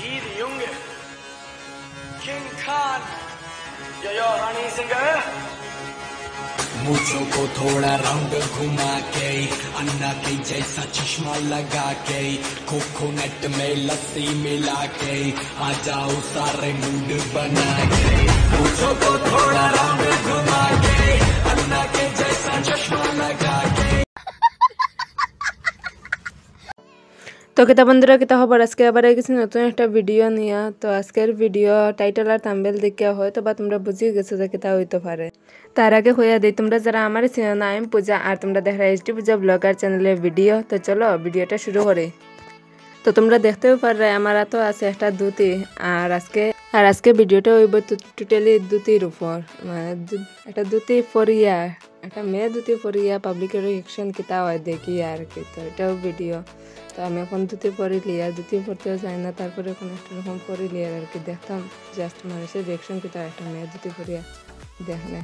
Lee the Junge, King Khan, yo Rani Singer. मूछों को थोड़ा round घुमा के अन्ना के जैसा चश्मा लगा के कोकोनट में लस्सी मिला के आ जाओ सारे मूड बना के मूछों को थोड़ा राउंड घुमा के अन्ना के जैसा चश्मा लगा के। তো কিতা বন্ধুরা কিতা খবর আজকে আবার কিছু নতুন একটা ভিডিও নিয়া। তো আজকের ভিডিও টাইটেল আর থাম্বনেল দেখে হয়তো বা তোমরা বুঝে গেছো যে কিতা হইতে পারে। তার আগে হইয়া দেই তোমরা যারা আমার চেনো না আমি পূজা আর তোমরা দেখা এইচডি পূজা ব্লগার চ্যানেলের ভিডিও। তো চলো ভিডিওটা শুরু করি। তো তোমরা দেখতেও পারবে আমার তো আছে একটা ধুতি আর আজকে ভিডিওটা হইব টোটালি ধুতির উপর, মানে একটা ধুতি পরিয়া একটা মেয়ে ধুতি পরিয়া পাবলিকের রিয়েকশন কিতা হয় দেখি আর কি। তো এটাও ভিডিও। তো আমি এখন ধুতি পরিলি আর ধুতি পরতেও যাই না, তারপরে এখন একটা রকম পরিলি আর কি দেখতাম জাস্ট মানুষের রিয়েকশন কিতা একটা মেয়ে ধুতি পরিয়া দেখলে।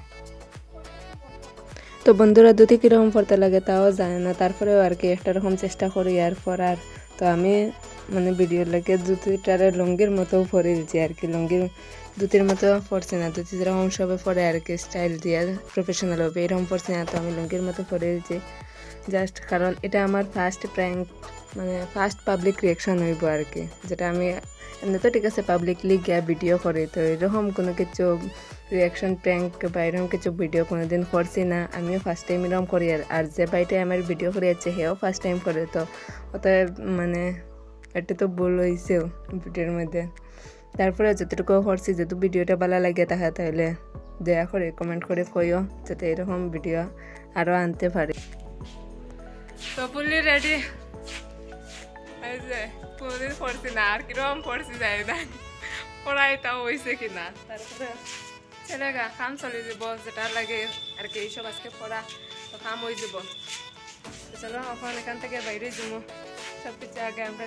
তো বন্ধুরা ধুতি কীরকম পরতে লাগে তাও জানে না, তারপরেও আর কি একটা রকম চেষ্টা করি আর পরার। তো আমি মানে ভিডিও লাগে ধুতিটারে লুঙ্গির মতো পরে দিচ্ছি আর কি, লুঙ্গির ধুতির মতো পরছি না, ধুতি যেরকম সবে পরে আর কি স্টাইল দিয়ে প্রফেশনাল হবে এরকম পরছি না। তো আমি লুঙ্গির মতো পরে দিচ্ছি জাস্ট কারণ এটা আমার ফার্স্ট প্র্যাঙ্ক, মানে ফার্স্ট পাবলিক রিয়েকশন হইব আর কি, যেটা আমি এমনি তো ঠিক আছে পাবলিকলি গিয়া ভিডিও করি। তো এরকম কোনো কিছু রিয়াকশন প্র্যাঙ্ক বা এরকম কিছু ভিডিও কোনোদিন করছি না, আমিও ফার্স্ট টাইম এরকম করি। আর যে ভাইটাই আমার ভিডিও করে যাচ্ছে হেও ফার্স্ট টাইম করে। তো অতএব মানে এটা তো ভুল হয়েছেও ভিডিওর মধ্যে। তারপরে যতটুকু করছি যেহেতু ভিডিওটা ভালো লাগে তাহলে দয়া করে কমেন্ট করে কইও যাতে এরকম ভিডিও আরও আনতে পারি। তো ফুললি রেডি কোনোদিন পড়ছি না আর কিরকম পড়ছি যাই না পড়াইটাও হয়েছে কিনা। তারপরে ছেলেগা কাম চলে যাব যেটা লাগে আর কি, এইসব আজকে পড়া তো কাম হয়ে যাব। চলো এখন এখান থেকে বাইরে যাবো, সব কিছু আগে আমরা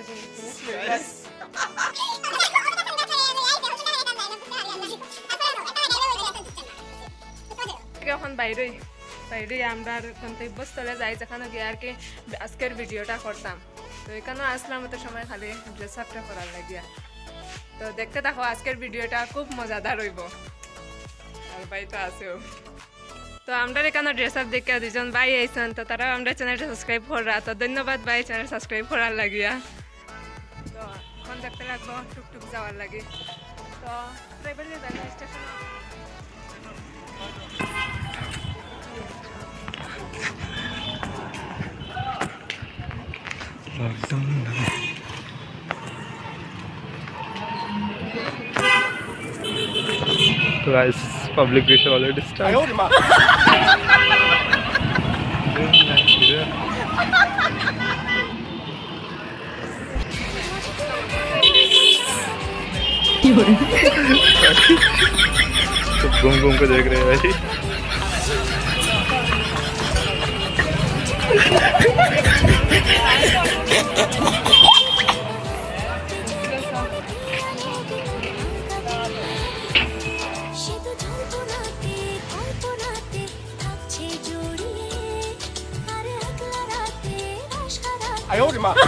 এখন বাইরে আমরা গন্তব্যস্থলে যাই যেখানে গিয়ে আর কি আজকের ভিডিওটা করতাম। তো এখানেও আসলাম এত সময় খালি ড্রেস আপটা করার লাগিয়া। তো দেখতে থাকো আজকের ভিডিওটা খুব মজাদার হইব আর ভাই তো আছেও। তো আমরা এখানে ড্রেস আপ দেখে দুজন ভাই আইসন, তো তারাও আমরা চ্যানেলটা সাবস্ক্রাইব করা, তো ধন্যবাদ ভাই চ্যানেল সাবস্ক্রাইব করার লাগিয়া। তো এখন দেখতে লাগবো টুকটুক যাওয়ার লাগে। তো চুরাইবাড়ি স্টেশন तो guys public rickshaw already start. सब घूम घूम के देख रहे हैं भाई। I owed him up.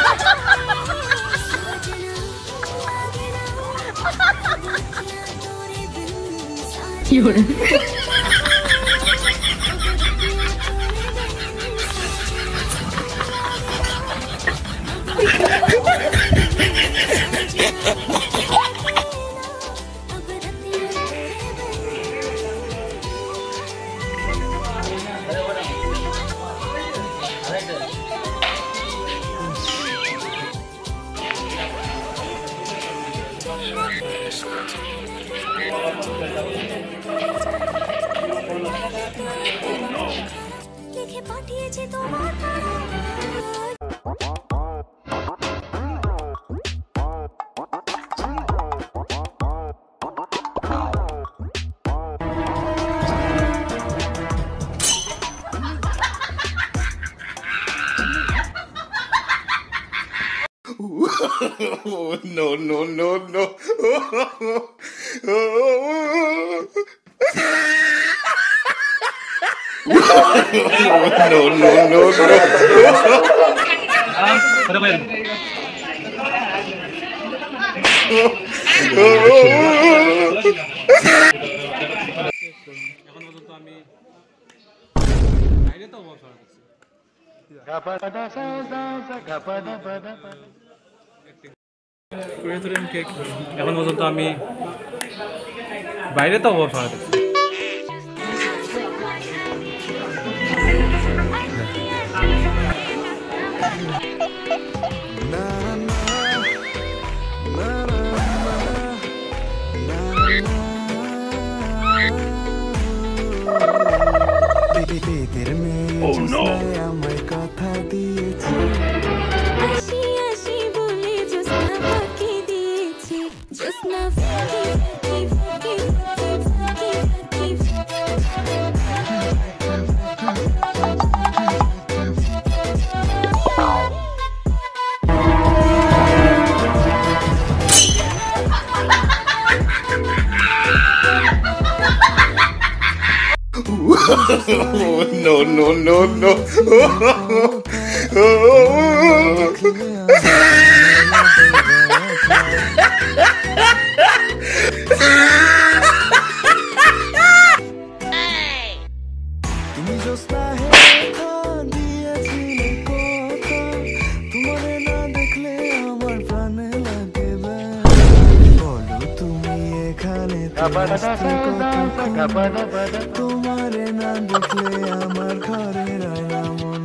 No. No. এখন পর্যন্ত আমি বাইরে তো অভাব ছড়াতে No, no, no, no. তোমারে না দেখলে আমার ঘরে রয় না মন।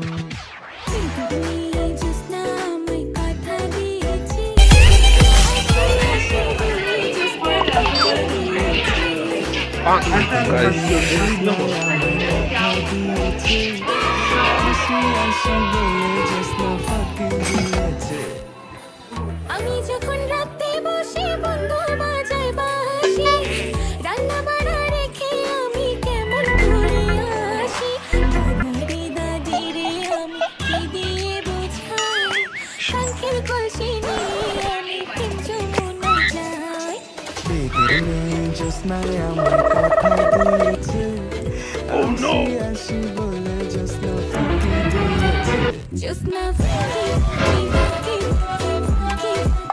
আমি যখন রাতে বসে বন্ধু বাজায় বাঁশি, রান্না বাড়া রেখে আমি কেমন করে আসি। দাদি দাদি রে আমি কি দিয়ে বোঝাই, শঙ্খের কলসি নিয়ে আমি প্রেম যমুনায় যাই। বেদের মেয়ে জ্যোৎস্নায় আমার কথা দিয়েছে, আসি আসি বলে জ্যোৎস্না ফাঁকি দিয়েছে। জ্যোৎস্না ফাঁকি ফাঁকি ফাঁকি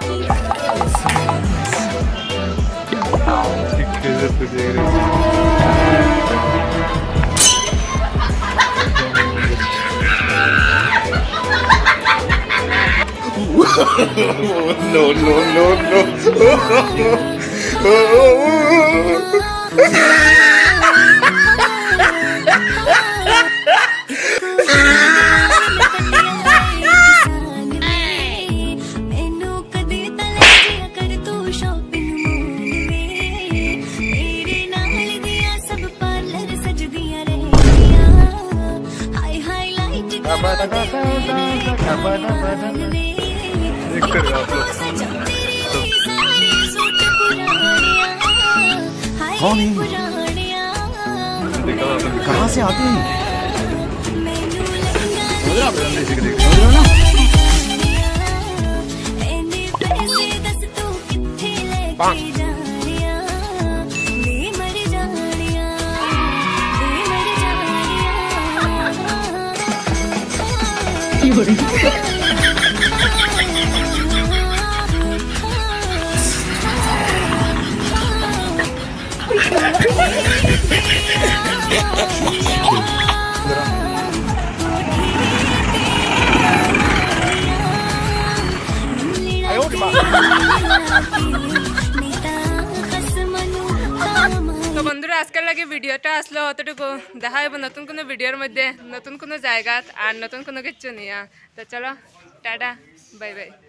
No, no, no, no. कौन है? कहाँ से आते हैं? তো বন্ধুরা আজকের লাগে ভিডিওটা আসলো অতটুকু, দেখা হবে নতুন কোনো ভিডিওর মধ্যে, নতুন কোনো জায়গা আর নতুন কোনো কিছু নিয়ে। তো চলো টাটা, বাই বাই।